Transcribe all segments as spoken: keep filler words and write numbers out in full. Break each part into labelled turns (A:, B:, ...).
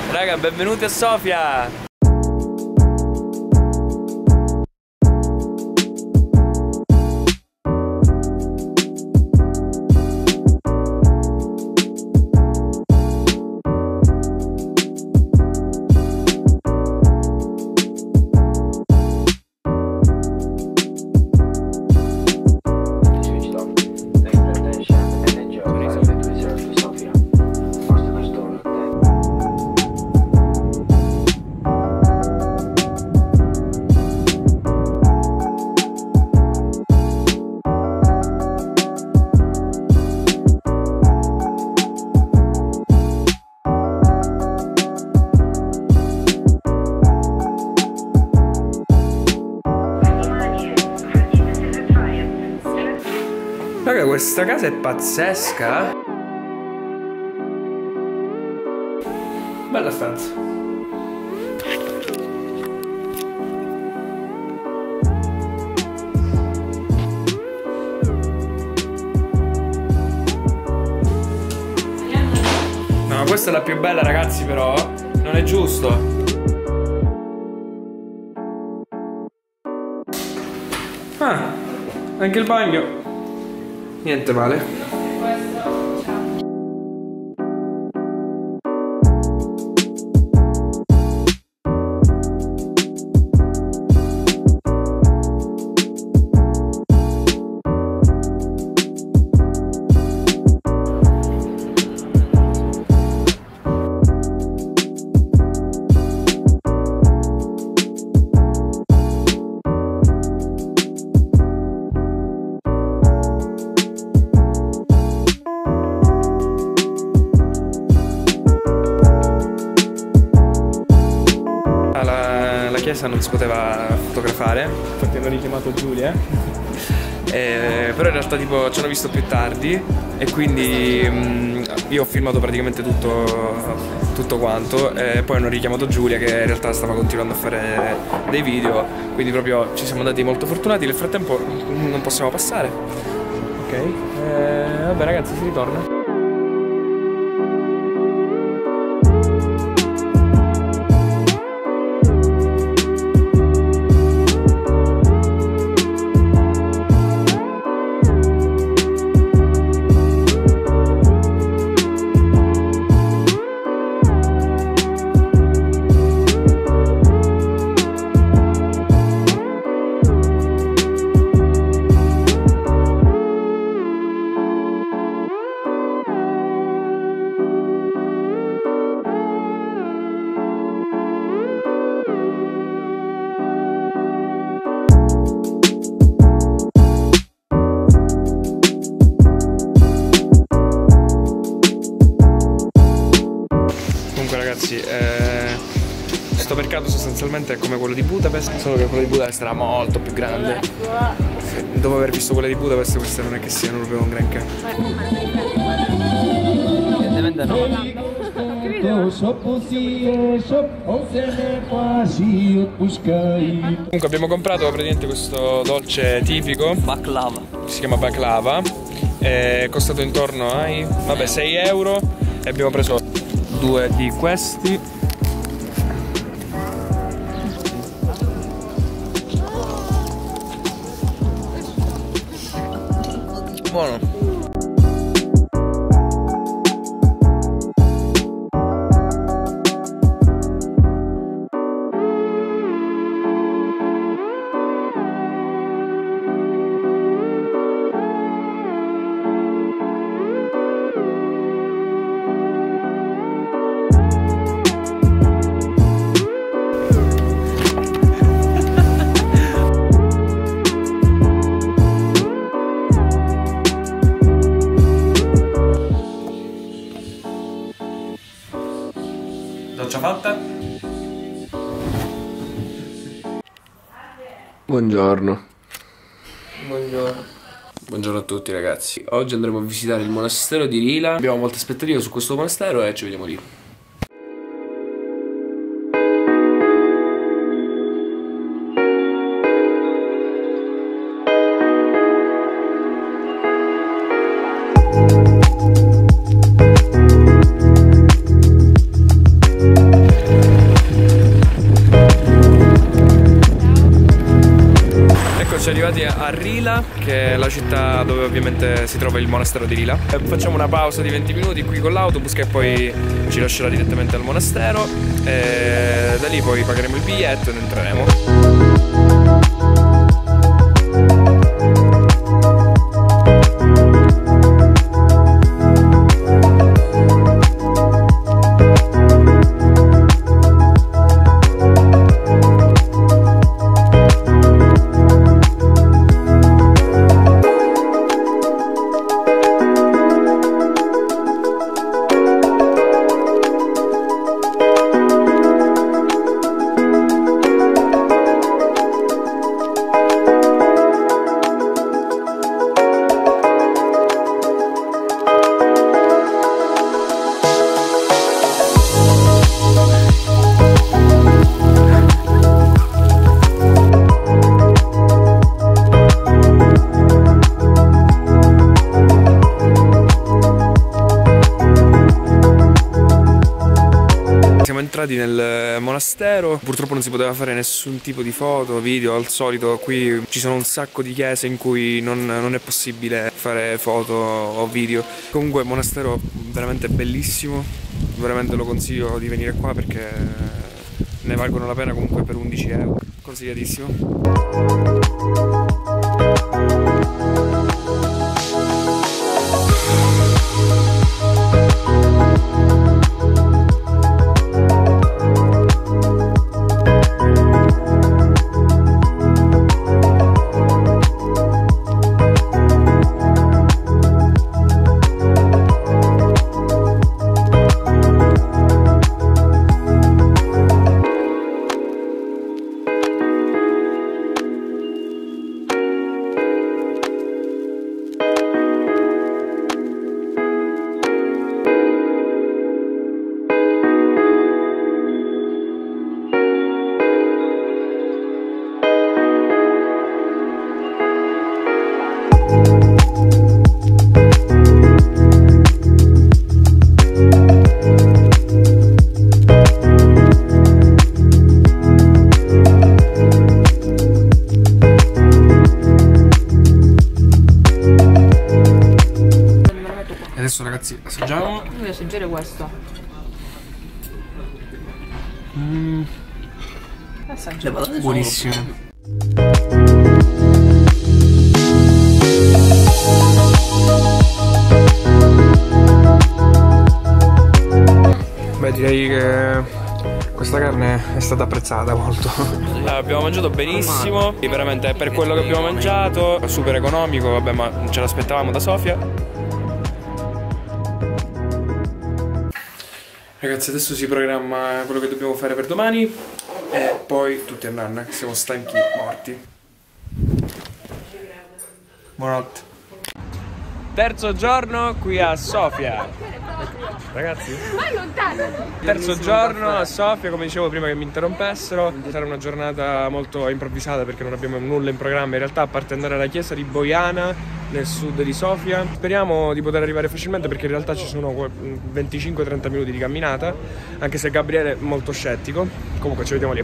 A: Raga, benvenuti a Sofia! Raga, questa casa è pazzesca. Bella stanza. No, questa è la più bella, ragazzi, però non è giusto. Ah, anche il bagno. Niente male. La chiesa non si poteva fotografare, infatti hanno richiamato Giulia, eh, però in realtà tipo ci hanno visto più tardi e quindi mh, io ho filmato praticamente tutto, tutto quanto e poi hanno richiamato Giulia che in realtà stava continuando a fare dei video, quindi proprio ci siamo andati molto fortunati. Nel frattempo non possiamo passare. Ok, eh, vabbè ragazzi, si ritorna. Ragazzi, eh, questo mercato sostanzialmente è come quello di Budapest, solo che quello di Budapest era molto più grande. Dopo aver visto quello di Budapest, queste non è che siano proprio un granché. Comunque abbiamo comprato praticamente questo dolce tipico,
B: baklava,
A: si chiama baklava, è costato intorno ai vabbè, sei euro e abbiamo preso due di questi. Buono. Doccia fatta?
C: Buongiorno.
A: Buongiorno. Buongiorno a tutti ragazzi. Oggi andremo a visitare il monastero di Rila. Abbiamo molte aspettative su questo monastero e ci vediamo lì. arrivati a Rila, che è la città dove ovviamente si trova il monastero di Rila. Facciamo una pausa di venti minuti qui con l'autobus che poi ci lascerà direttamente al monastero e da lì poi pagheremo il biglietto ed entreremo. Nel monastero purtroppo non si poteva fare nessun tipo di foto, video. Al solito qui ci sono un sacco di chiese in cui non, non è possibile fare foto o video. Comunque il monastero veramente bellissimo, veramente lo consiglio di venire qua perché ne valgono la pena comunque per undici euro, consigliatissimo. Adesso ragazzi assaggiamo.
B: Io voglio assaggiare questo.
A: Mm.
B: Assaggia.
A: Buonissimo. Beh, direi che questa carne è stata apprezzata molto. Abbiamo mangiato benissimo, veramente per quello che abbiamo mangiato, super economico, vabbè, ma ce l'aspettavamo da Sofia. Ragazzi, adesso si programma quello che dobbiamo fare per domani e poi tutti a nanna, che siamo stanchi morti. Buonanotte. Terzo giorno qui a Sofia. Ragazzi, terzo giorno a Sofia, come dicevo prima che mi interrompessero. Sarà una giornata molto improvvisata perché non abbiamo nulla in programma in realtà, a parte andare alla chiesa di Bojana nel sud di Sofia. Speriamo di poter arrivare facilmente perché in realtà ci sono venticinque trenta minuti di camminata, anche se Gabriele è molto scettico. Comunque ci vediamo lì.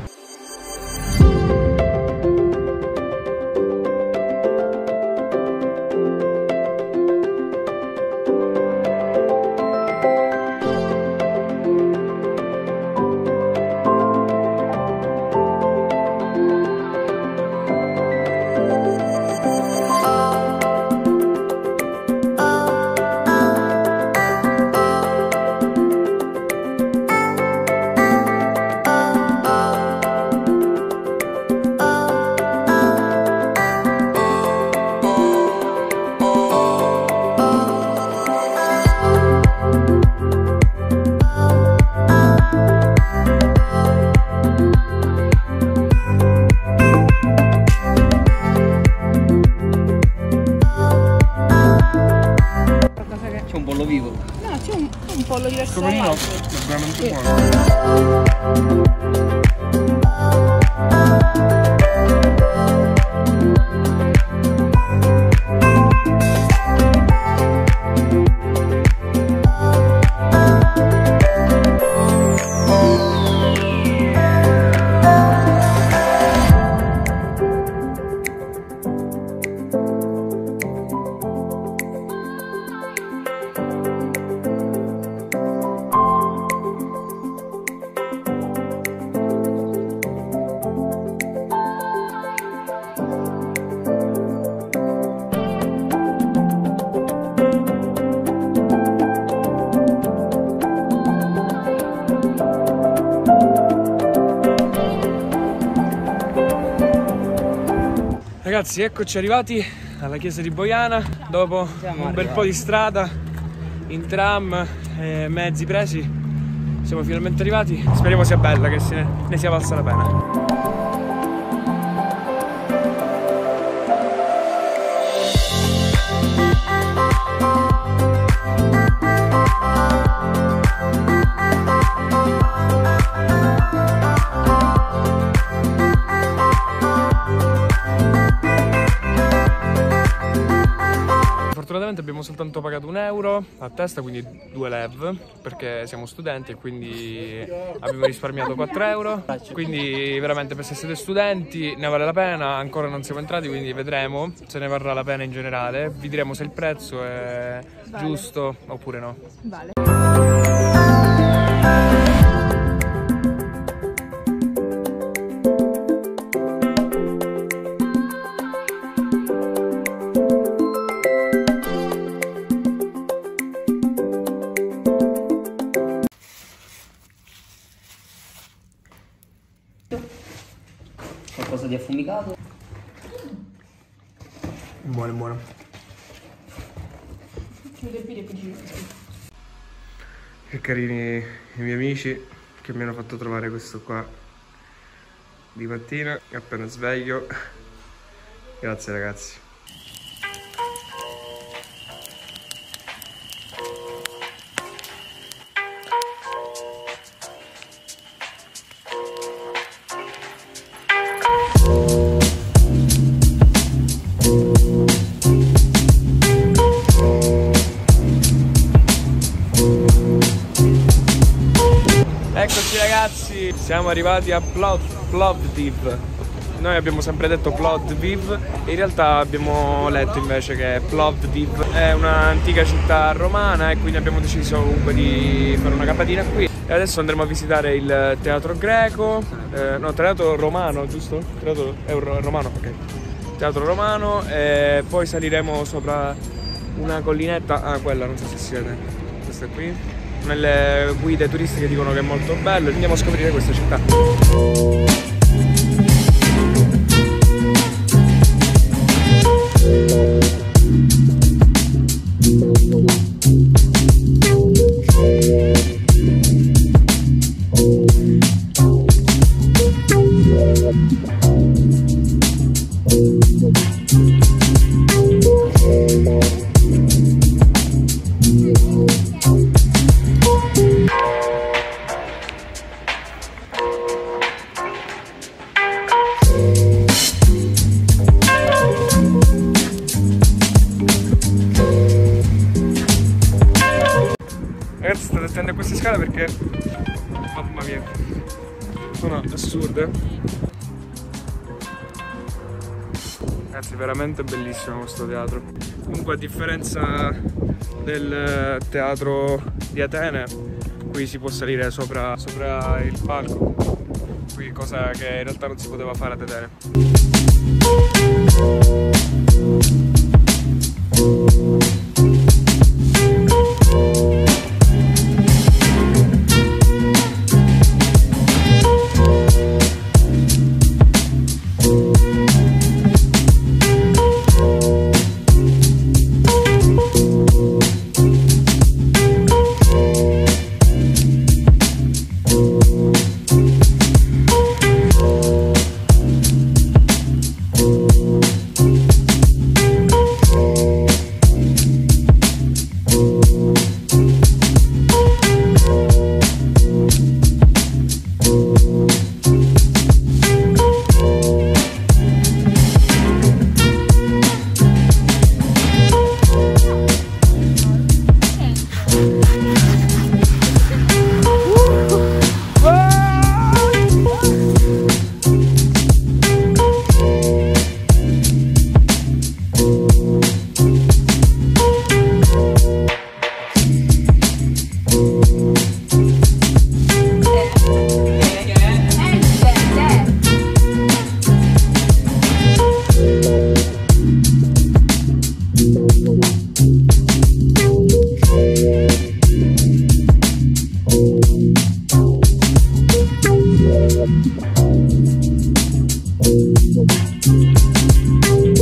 B: pollo diverso
A: Come
B: dagli
A: no?
B: altri.
A: È veramente
B: Sì.
A: buono. Ragazzi, eccoci arrivati alla chiesa di Boiana dopo Siamo un arrivati. bel po' di strada in tram, eh, mezzi presi. Siamo finalmente arrivati. Speriamo sia bella, che se ne sia valsa la pena. Fortunatamente abbiamo soltanto pagato un euro a testa, quindi due lev, perché siamo studenti e quindi abbiamo risparmiato quattro euro. Quindi veramente, per se siete studenti ne vale la pena. Ancora non siamo entrati, quindi vedremo se ne varrà la pena in generale. Vi diremo se il prezzo è vale. giusto oppure no. Vale.
C: Qualcosa di affumicato.
A: Buono, buono. Che carini i miei amici che mi hanno fatto trovare questo qua di mattina, appena sveglio. Grazie ragazzi. Eccoci ragazzi, siamo arrivati a Plov, Plovdiv. Noi abbiamo sempre detto Plovdiv e in realtà abbiamo letto invece che Plovdiv è un'antica città romana, e quindi abbiamo deciso comunque di fare una capatina qui. E adesso andremo a visitare il teatro greco, eh, no, teatro romano, giusto? Teatro euro, romano, ok. Teatro romano, e poi saliremo sopra una collinetta, ah quella non so se si vede, questa qui. Nelle guide turistiche dicono che è molto bello. Andiamo a scoprire questa città. Ragazzi, state attenti a queste scale perché, mamma mia, sono assurde. Ragazzi, veramente bellissimo questo teatro. Comunque, a differenza del teatro di Atene, qui si può salire sopra, sopra il palco. Qui, cosa che in realtà non si poteva fare ad Atene.
D: Thank you.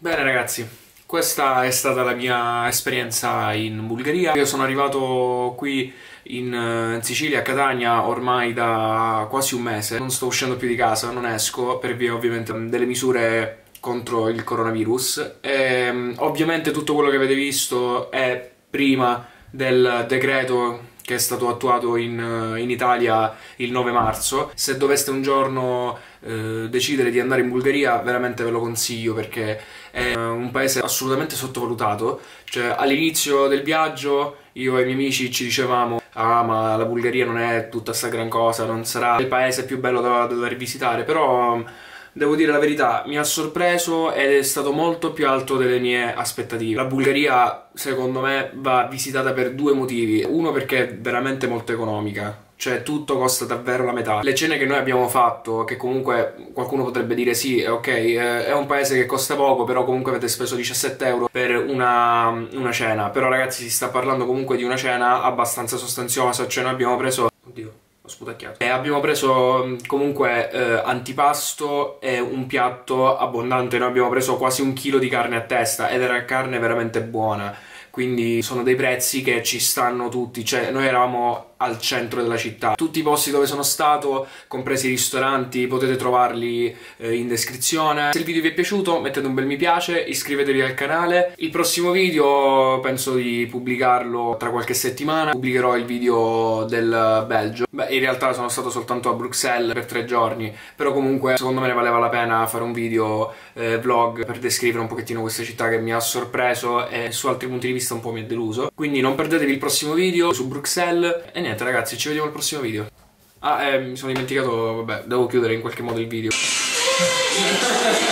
A: Bene ragazzi, questa è stata la mia esperienza in Bulgaria. Io sono arrivato qui in, in Sicilia, a Catania, ormai da quasi un mese. Non sto uscendo più di casa, non esco, per via ovviamente delle misure contro il coronavirus. E, ovviamente tutto quello che avete visto è prima del decreto che è stato attuato in, in Italia il nove marzo. Se doveste un giorno eh, decidere di andare in Bulgaria, veramente ve lo consiglio, perché è un paese assolutamente sottovalutato. Cioè, all'inizio del viaggio io e i miei amici ci dicevamo: ah, ma la Bulgaria non è tutta sta gran cosa, non sarà il paese più bello da, da dover visitare, però devo dire la verità, mi ha sorpreso ed è stato molto più alto delle mie aspettative. La Bulgaria, secondo me, va visitata per due motivi. Uno, perché è veramente molto economica, cioè tutto costa davvero la metà. Le cene che noi abbiamo fatto, che comunque qualcuno potrebbe dire sì, ok, è un paese che costa poco, però comunque avete speso diciassette euro per una, una cena. Però ragazzi, si sta parlando comunque di una cena abbastanza sostanziosa, cioè noi abbiamo preso... Oddio, ho sputacchiato. E abbiamo preso comunque eh, antipasto e un piatto abbondante. Noi abbiamo preso quasi un chilo di carne a testa ed era carne veramente buona. Quindi sono dei prezzi che ci stanno tutti. Cioè, noi eravamo al centro della città. Tutti i posti dove sono stato, compresi i ristoranti, potete trovarli eh, in descrizione. Se il video vi è piaciuto, mettete un bel mi piace, iscrivetevi al canale. Il prossimo video penso di pubblicarlo tra qualche settimana. Pubblicherò il video del Belgio. Beh, in realtà sono stato soltanto a Bruxelles per tre giorni, però comunque secondo me ne valeva la pena fare un video eh, vlog per descrivere un pochettino questa città che mi ha sorpreso e su altri punti di vista un po' mi ha deluso. Quindi non perdetevi il prossimo video su Bruxelles. E niente ragazzi, ci vediamo al prossimo video. Ah, eh, mi sono dimenticato, vabbè, devo chiudere in qualche modo il video.